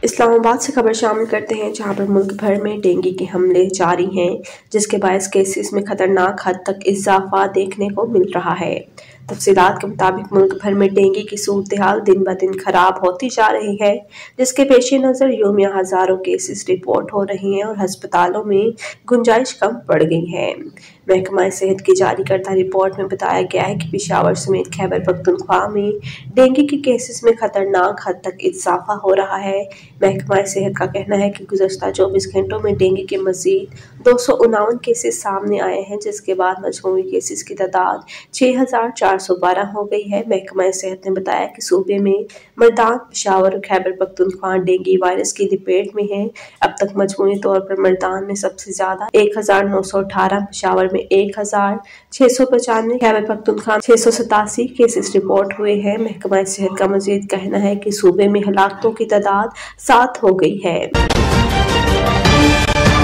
इस्लामाबाद से खबर शामिल करते हैं, जहां पर मुल्क भर में डेंगू के हमले जारी हैं, जिसके बायस केसेस में खतरनाक हद तक इजाफा देखने को मिल रहा है। तफसीलात के मुताबिक मुल्क भर में डेंगू की सूरत हाल दिन ब दिन खराब होती जा रही है, जिसके पेश नज़र यूमिया हज़ारों केसेस रिपोर्ट हो रही हैं और हस्पतालों में गुंजाइश कम पड़ गई है। महकमा सेहत की जारी करदा रिपोर्ट में बताया गया है कि पेशावर समेत खैबर पख्तूनख्वा में डेंगू के केसेस में खतरनाक हद तक इजाफा हो रहा है। महकमा सेहत का कहना है कि गुज़श्ता 24 घंटों में डेंगू के मज़ीद 259 केसेस सामने आए हैं, जिसके बाद मजमूई केसेस की तादाद 6412 हो गई है। महकमा सेहत ने बताया कि सूबे में मर्दान, पेशावर और खैबर पख्तूनख्वा डेंगू वायरस की लपेट में है। अब तक मजमूई तौर पर मर्दान में सबसे ज्यादा 1918, पेशावर में 1695, खैबर पख्तूनख्वा 687 केसेस रिपोर्ट हुए हैं। महकमा सेहत का मजीद कहना है कि सूबे में हलाकतों की तादाद 7 हो गई है।